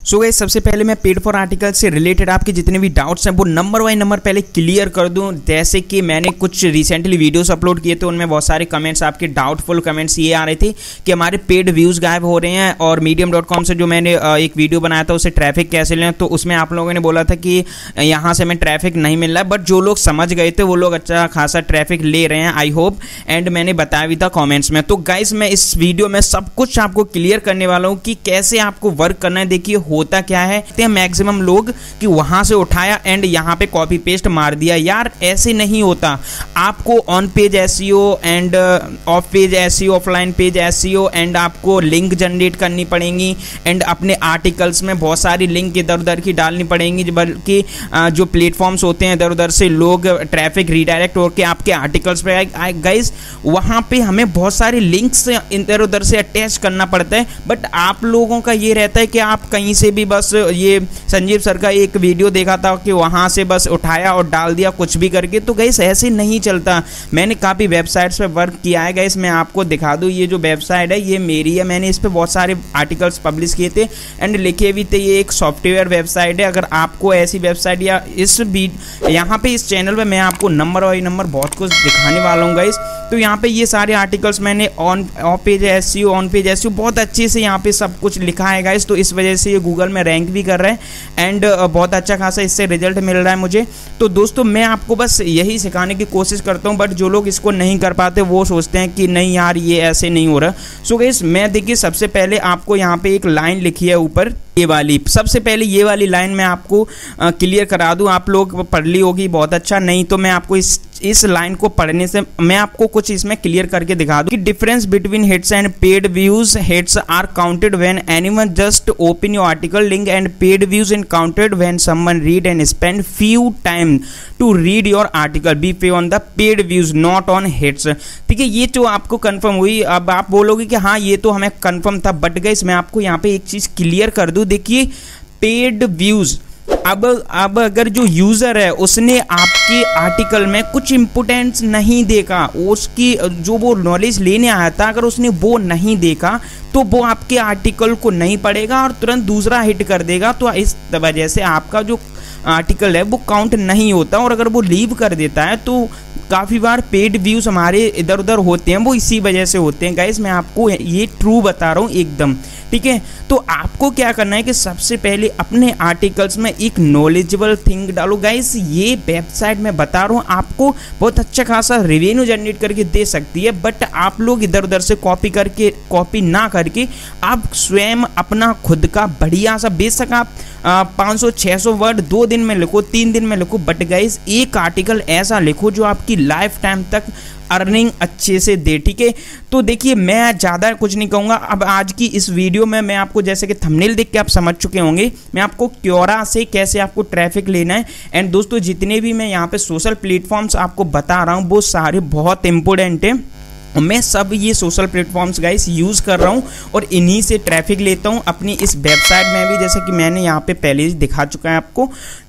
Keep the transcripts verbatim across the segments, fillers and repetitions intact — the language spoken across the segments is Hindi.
सो गाइस सबसे पहले मैं पेड फॉर आर्टिकल से रिलेटेड आपके जितने भी डाउट्स हैं वो नंबर बाय नंबर पहले क्लियर कर दूं। जैसे कि मैंने कुछ रिसेंटली वीडियोस अपलोड किए थे, उनमें बहुत सारे कमेंट्स आपके डाउटफुल कमेंट्स ये आ रहे थे कि हमारे पेड व्यूज़ गायब हो रहे हैं, और मीडियम डॉट कॉम से जो मैंने एक वीडियो बनाया था उसे ट्रैफिक कैसे लें, तो उसमें आप लोगों ने बोला था कि यहाँ से हमें ट्रैफिक नहीं मिल रहा है। बट जो लोग समझ गए थे वो लोग अच्छा खासा ट्रैफिक ले रहे हैं, आई होप, एंड मैंने बताया भी था कॉमेंट्स में। तो गाइस मैं इस वीडियो में सब कुछ आपको क्लियर करने वाला हूँ कि कैसे आपको वर्क करना है। देखिए होता क्या है, मैक्सिमम लोग कि वहां से उठाया एंड यहां पे कॉपी पेस्ट मार दिया। यार ऐसे नहीं होता। आपको on page SEO and off page SEO, offline page SEO, and आपको लिंक जनरेट करनी पड़ेंगी, एंड अपने आर्टिकल्स में बहुत सारी लिंक इधर उधर की डालनी पड़ेंगी, बल्कि जो प्लेटफॉर्म्स होते हैं इधर उधर से लोग ट्रैफिक रीडायरेक्ट होकर आपके आर्टिकल्स पे आए। गाइस वहां पे हमें बहुत सारे लिंक्स इधर उधर से अटैच करना पड़ता है। बट आप लोगों का ये रहता है कि आप कहीं से भी बस, ये संजीव सर का एक वीडियो देखा था कि वहां से बस उठाया और डाल दिया कुछ भी करके। तो गाइस ऐसे नहीं चलता। मैंने काफ़ी वेबसाइट्स पे वर्क किया है गाइस, मैं आपको दिखा दूं। ये जो वेबसाइट है ये मेरी है, मैंने इस पे बहुत सारे आर्टिकल्स पब्लिश किए थे एंड लिखे भी थे। ये एक सॉफ्टवेयर वेबसाइट है। अगर आपको ऐसी वेबसाइट या इस भी यहाँ पे इस चैनल पे मैं आपको नंबर बाई नंबर बहुत कुछ दिखाने वाला हूँ गाइस। तो यहाँ पे ये सारे आर्टिकल्स मैंने on off page SEO, on page SEO बहुत अच्छे से यहाँ पे सब कुछ लिखा है गाइस। तो इस वजह से ये गूगल में रैंक भी कर रहा है एंड बहुत अच्छा खासा इससे रिजल्ट मिल रहा है मुझे। तो दोस्तों मैं आपको बस यही सिखाने की कोशिश करता हूँ, बट जो लोग इसको नहीं कर पाते वो सोचते हैं कि नहीं यार ये ऐसे नहीं हो रहा। सो गाइस मैं देखिए सबसे पहले आपको यहाँ पे एक लाइन लिखी है ऊपर, ये वाली, सबसे पहले ये वाली लाइन मैं आपको क्लियर करा दूं। आप लोग पढ़ ली होगी बहुत अच्छा, नहीं तो मैं आपको इस इस लाइन को पढ़ने से मैं आपको कुछ इसमें क्लियर करके दिखा दूं कि difference between hits and paid views. Hits are counted when anyone just open your article link, and paid views in counted when someone read and spend few time to read your article be pay on the paid views not on hits. ठीक है, ये तो आपको कंफर्म हुई। अब आप बोलोगे कि हाँ ये तो हमें कंफर्म था, बट गाइस मैं आपको यहाँ पे एक चीज क्लियर कर दूं। देखिए पेड व्यूज, अब अब अगर जो यूजर है उसने आपके आर्टिकल में कुछ इंपोर्टेंस नहीं देखा, उसकी जो वो नॉलेज लेने आया था अगर उसने वो नहीं देखा तो वो आपके आर्टिकल को नहीं पढ़ेगा और तुरंत दूसरा हिट कर देगा। तो इस वजह से आपका जो आर्टिकल है वो काउंट नहीं होता, और अगर वो लीव कर देता है तो काफ़ी बार पेड व्यूज़ हमारे इधर उधर होते हैं, वो इसी वजह से होते हैं। गाइस मैं आपको ये ट्रू बता रहा हूँ एकदम, ठीक है। तो आपको क्या करना है कि सबसे पहले अपने आर्टिकल्स में एक नॉलेजेबल थिंग डालो। गाइस ये वेबसाइट मैं बता रहा हूँ आपको बहुत अच्छा खासा रेवेन्यू जनरेट करके दे सकती है, बट आप लोग इधर उधर से कॉपी करके कॉपी ना करके आप स्वयं अपना खुद का बढ़िया सा, बेशक आप पाँच सौ छह सौ वर्ड दो दिन में लिखो, तीन दिन में लिखो, बट गाइस एक आर्टिकल ऐसा लिखो जो आपकी लाइफ टाइम तक अर्निंग अच्छे से दे। ठीक है, तो देखिए मैं ज़्यादा कुछ नहीं कहूँगा। अब आज की इस वीडियो में मैं आपको, जैसे कि थंबनेल देख के आप समझ चुके होंगे, मैं आपको क्योरा से कैसे आपको ट्रैफिक लेना है। एंड दोस्तों जितने भी मैं यहाँ पे सोशल प्लेटफॉर्म्स आपको बता रहा हूँ वो सारे बहुत इंपॉर्टेंट हैं। मैं सब ये सोशल प्लेटफॉर्म्स गाइस यूज़ कर रहा हूँ और इन्हीं से ट्रैफिक लेता हूँ अपनी इस वेबसाइट में भी, जैसे कि मैंने यहाँ पे पहले ही दिखा चुका है आपको।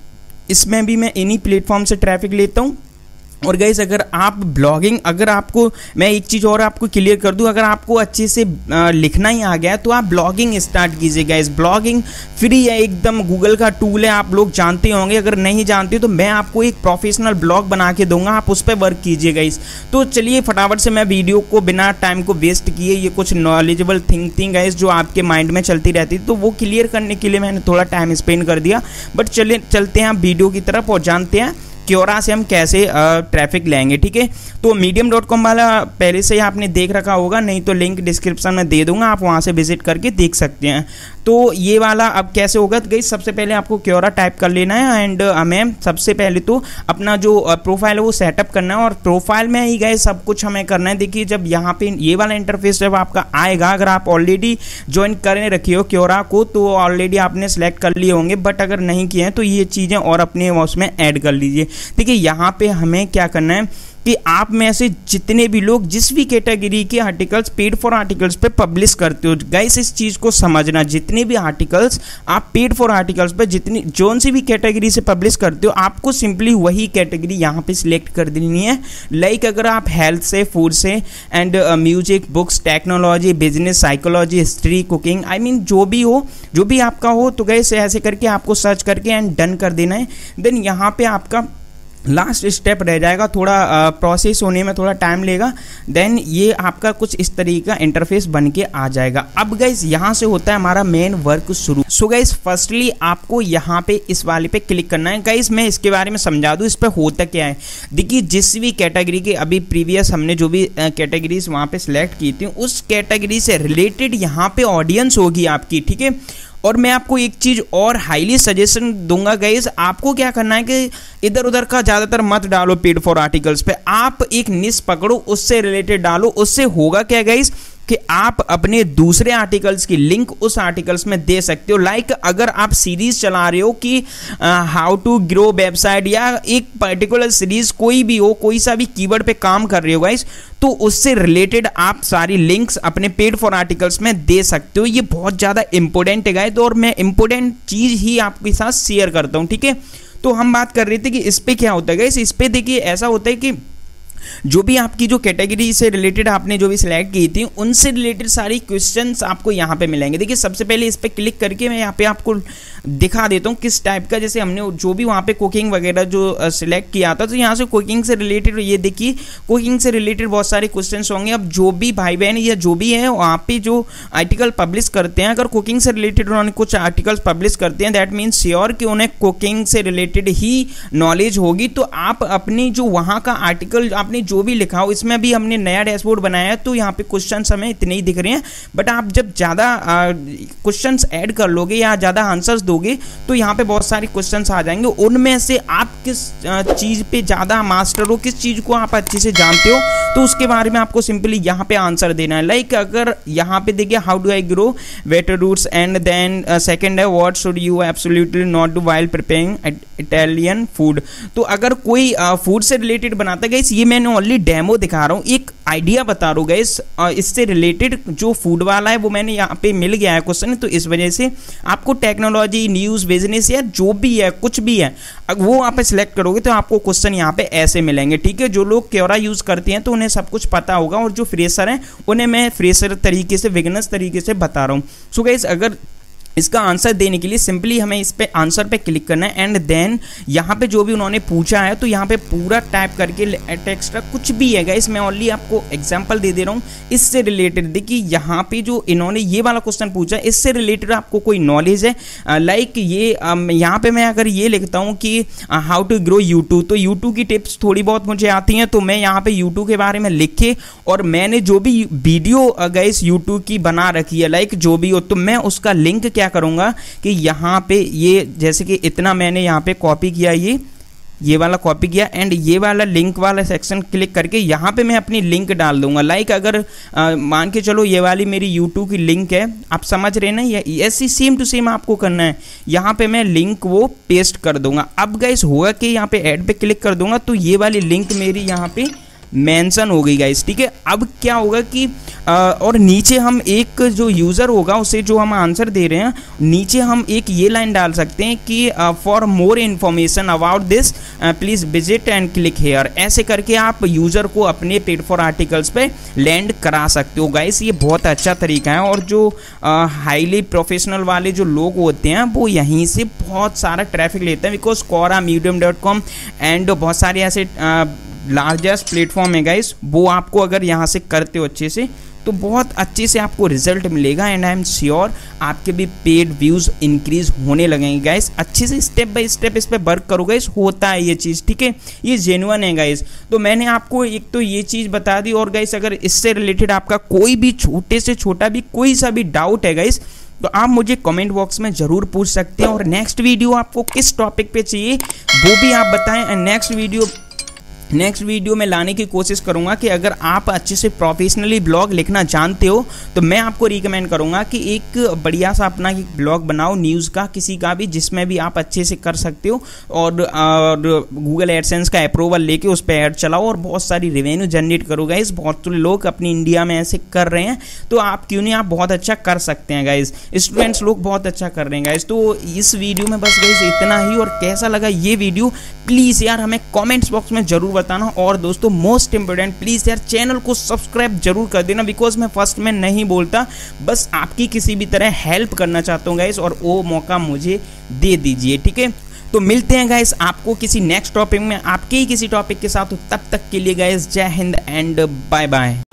इसमें भी मैं इन्हीं प्लेटफॉर्म से ट्रैफिक लेता हूँ। और गाइस अगर आप ब्लॉगिंग, अगर आपको मैं एक चीज़ और आपको क्लियर कर दूं, अगर आपको अच्छे से आ, लिखना ही आ गया तो आप ब्लॉगिंग स्टार्ट कीजिए। गाइस ब्लॉगिंग फ्री है एकदम, गूगल का टूल है, आप लोग जानते होंगे। अगर नहीं जानते तो मैं आपको एक प्रोफेशनल ब्लॉग बना के दूंगा, आप उस पर वर्क कीजिए गाइस। तो चलिए फटाफट से मैं वीडियो को बिना टाइम को वेस्ट किए, ये कुछ नॉलेजेबल थिंग थी गाइस जो आपके माइंड में चलती रहती तो वो क्लियर करने के लिए मैंने थोड़ा टाइम स्पेंड कर दिया। बट चलिए चलते हैं आप वीडियो की तरफ और जानते हैं क्योरा से हम कैसे ट्रैफिक लेंगे। ठीक है, तो मीडियम डॉट कॉम वाला पहले से ही आपने देख रखा होगा, नहीं तो लिंक डिस्क्रिप्शन में दे दूंगा, आप वहां से विजिट करके देख सकते हैं। तो ये वाला अब कैसे होगा तो गाइस सबसे पहले आपको क्योरा टाइप कर लेना है एंड हमें सबसे पहले तो अपना जो प्रोफाइल है वो सेटअप करना है, और प्रोफाइल में ही गाइस सब कुछ हमें करना है। देखिए जब यहाँ पे ये वाला इंटरफेस जब आपका आएगा, अगर आप ऑलरेडी ज्वाइन करने रखे हो क्योरा को तो ऑलरेडी आपने सेलेक्ट कर लिए होंगे, बट अगर नहीं किए हैं तो ये चीज़ें और अपने उसमें ऐड कर लीजिए। देखिए यहाँ पे हमें क्या करना है कि आप में से जितने भी लोग जिस भी कैटेगरी के आर्टिकल्स पेड फॉर आर्टिकल्स पे पब्लिश करते हो गाइस, इस चीज़ को समझना, जितने भी आर्टिकल्स आप पेड फॉर आर्टिकल्स पे जितनी जोन सी भी कैटेगरी से पब्लिश करते हो, आपको सिंपली वही कैटेगरी यहाँ पे सिलेक्ट कर देनी है। लाइक अगर आप हेल्थ से, फूड से and music, books, technology, business, psychology, history, cooking, I mean जो भी हो, जो भी आपका हो, तो गाइस ऐसे करके आपको सर्च करके एंड डन कर देना है। देन यहाँ पे आपका लास्ट स्टेप रह जाएगा, थोड़ा प्रोसेस होने में थोड़ा टाइम लेगा। देन ये आपका कुछ इस तरीके का इंटरफेस बन के आ जाएगा। अब गाइस यहाँ से होता है हमारा मेन वर्क शुरू। सो गाइस फर्स्टली आपको यहाँ पे इस वाले पे क्लिक करना है। गाइस मैं इसके बारे में समझा दूँ, इस पे होता क्या है। देखिए जिस भी कैटेगरी के अभी प्रीवियस हमने जो भी कैटेगरीज वहाँ पे सिलेक्ट की थी, उस कैटेगरी से रिलेटेड यहाँ पे ऑडियंस होगी आपकी, ठीक है। और मैं आपको एक चीज़ और हाईली सजेशन दूंगा गाइस, आपको क्या करना है कि इधर उधर का ज़्यादातर मत डालो पेड फॉर आर्टिकल्स पे, आप एक निश पकड़ो, उससे रिलेटेड डालो। उससे होगा क्या गाइस कि आप अपने दूसरे आर्टिकल्स की लिंक उस आर्टिकल्स में दे सकते हो। लाइक अगर आप सीरीज चला रहे हो कि हाउ टू ग्रो वेबसाइट, या एक पर्टिकुलर सीरीज कोई भी हो, कोई सा भी कीवर्ड पे काम कर रहे हो गाइस, तो उससे रिलेटेड आप सारी लिंक्स अपने पेड फॉर आर्टिकल्स में दे सकते हो। ये बहुत ज़्यादा इंपॉर्टेंट है गाइस, और मैं इंपॉर्टेंट चीज़ ही आपके साथ शेयर करता हूँ, ठीक है। तो हम बात कर रहे थे कि इस पे क्या होता है गाइस। इस पे देखिए ऐसा होता है कि जो भी आपकी जो कैटेगरी से रिलेटेड आपने जो भी सिलेक्ट की थी, उनसे रिलेटेड सारी क्वेश्चंस आपको यहाँ पे मिलेंगे। देखिए सबसे पहले इस पे क्लिक करके मैं यहाँ पे आपको दिखा देता हूँ किस टाइप का, जैसे हमने जो भी वहाँ पे कुकिंग वगैरह जो सिलेक्ट किया था, तो यहाँ से कुकिंग से रिलेटेड, ये देखिए कुकिंग से रिलेटेड बहुत सारे क्वेश्चंस होंगे। अब जो भी भाई बहन या जो भी है वहाँ पे जो आर्टिकल पब्लिश करते हैं, अगर कुकिंग से रिलेटेड उन्होंने कुछ आर्टिकल्स पब्लिश करते हैं, दैट मीन्स श्योर कि उन्हें कुकिंग से रिलेटेड ही नॉलेज होगी। तो आप अपनी जो वहाँ का आर्टिकल आपने जो भी लिखा हो, इसमें भी हमने नया डैशबोर्ड बनाया है, तो यहाँ पे क्वेश्चंस हमें इतने ही दिख रहे हैं। बट आप जब ज़्यादा क्वेश्चंस ऐड कर लोगे या ज़्यादा आंसर्स दोगे, तो यहाँ पे बहुत सारे क्वेश्चंस आ जाएंगे। उनमें से आप किस चीज़ पे ज़्यादा मास्टर हो, किस चीज़ को आप अच्छे से जानते हो, तो उसके बारे में आपको सिंपली यहाँ पे आंसर देना है। लाइक अगर यहाँ पे देखिए how do I grow water roots, and then second है what should you absolutely not do while preparing Italian food. तो अगर कोई फूड uh, से रिलेटेड बनाता है गाइस, ये मैंने ओनली डेमो दिखा रहा हूँ, एक आइडिया बता रहा हूँ गाइस। इससे रिलेटेड जो फूड वाला है वो मैंने यहाँ पे मिल गया है क्वेश्चन, तो इस वजह से आपको टेक्नोलॉजी, न्यूज़, बिजनेस या जो भी है, कुछ भी है, वो आप सिलेक्ट करोगे तो आपको क्वेश्चन यहाँ पे ऐसे मिलेंगे, ठीक है। जो लोग क्योरा यूज़ करते हैं तो उन्हें सब कुछ पता होगा, और जो फ्रेशर हैं उन्हें मैं फ्रेशर तरीके से, बिगिनर्स तरीके से बता रहा हूँ। सो गाइस अगर इसका आंसर देने के लिए सिंपली हमें इस पे आंसर पे क्लिक करना है, एंड देन यहाँ पे जो भी उन्होंने पूछा है, तो यहाँ पे पूरा टाइप करके टेक्स्ट का कुछ भी है गाइस, मैं ओनली आपको एग्जांपल दे दे रहा हूँ इससे रिलेटेड। देखिए यहाँ पे जो इन्होंने ये वाला क्वेश्चन पूछा है, इससे रिलेटेड आपको कोई नॉलेज है, लाइक ये यहाँ पे मैं अगर ये लिखता हूँ कि हाउ टू ग्रो यूट्यूब, तो यूट्यूब की टिप्स थोड़ी बहुत मुझे आती हैं, तो मैं यहाँ पे यूट्यूब के बारे में लिखे, और मैंने जो भी वीडियो गाइस यूट्यूब की बना रखी है, लाइक जो भी हो, तो मैं उसका लिंक क्या करूंगा कि यहाँ पे ये जैसे कि इतना मैंने यहाँ पे कॉपी किया, ये ये वाला कॉपी किया, एंड ये वाला लिंक वाला सेक्शन क्लिक करके यहाँ पे मैं अपनी लिंक डाल दूंगा। लाइक अगर आ, मान के चलो ये वाली मेरी यूट्यूब की लिंक है, आप समझ रहे हैं ना, ऐसी सेम टू सेम आपको करना है। यहाँ पे मैं लिंक वो पेस्ट कर दूंगा। अब गाइस होगा कि यहाँ पे ऐड पे क्लिक कर दूंगा, तो ये वाली लिंक मेरी यहाँ पे मेंशन हो गई गाइस, ठीक है। अब क्या होगा कि आ, और नीचे हम एक जो यूज़र होगा उसे जो हम आंसर दे रहे हैं, नीचे हम एक ये लाइन डाल सकते हैं कि for more information about this please visit and click here. ऐसे करके आप यूज़र को अपने पेड फॉर आर्टिकल्स पे लैंड करा सकते हो गाइस। ये बहुत अच्छा तरीका है, और जो हाईली प्रोफेशनल वाले जो लोग होते हैं वो यहीं से बहुत सारा ट्रैफिक लेते हैं, because Quora, Medium dot com and बहुत सारे ऐसे लार्जेस्ट प्लेटफॉर्म है गाइस, वो आपको अगर यहाँ से करते हो अच्छे से, तो बहुत अच्छे से आपको रिजल्ट मिलेगा, एंड आई एम श्योर आपके भी पेड व्यूज़ इंक्रीज होने लगेंगे गाइस। अच्छे से स्टेप बाय स्टेप इस पे वर्क करो गाइस, होता है ये चीज़, ठीक है, ये जेन्युइन है गाइस। तो मैंने आपको एक तो ये चीज़ बता दी, और गाइस अगर इससे रिलेटेड आपका कोई भी छोटे से छोटा भी कोई सा भी डाउट है गाइस, तो आप मुझे कमेंट बॉक्स में ज़रूर पूछ सकते हैं। और नेक्स्ट वीडियो आपको किस टॉपिक पे चाहिए वो भी आप बताएं, and next video next video में लाने की कोशिश करूंगा कि अगर आप अच्छे से प्रोफेशनली ब्लॉग लिखना जानते हो तो मैं आपको रिकमेंड करूंगा कि एक बढ़िया सा अपना एक ब्लॉग बनाओ न्यूज़ का, किसी का भी, जिसमें भी आप अच्छे से कर सकते हो और, और गूगल एडसेंस का अप्रूवल लेके उस पर ऐड चलाओ और बहुत सारी रेवेन्यू जनरेट करो गाइज। बहुत लोग अपनी इंडिया में ऐसे कर रहे हैं, तो आप क्यों नहीं, आप बहुत अच्छा कर सकते हैं गाइज। स्टूडेंट्स लोग बहुत अच्छा कर रहे हैं गाइज। तो इस वीडियो में बस गाइज इतना ही, और कैसा लगा ये वीडियो प्लीज़ यार हमें कॉमेंट्स बॉक्स में जरूर बताना। और दोस्तों मोस्ट इंपोर्टेंट, प्लीज यार चैनल को सब्सक्राइब जरूर कर देना, बिकॉज मैं फर्स्ट में नहीं बोलता, बस आपकी किसी भी तरह हेल्प करना चाहता हूँ गाइस, और वो मौका मुझे दे दीजिए, ठीक है। तो मिलते हैं गाइस आपको किसी नेक्स्ट टॉपिक में, आपके ही किसी टॉपिक के साथ। तब तक के लिए गाइस जय हिंद एंड बाय बाय।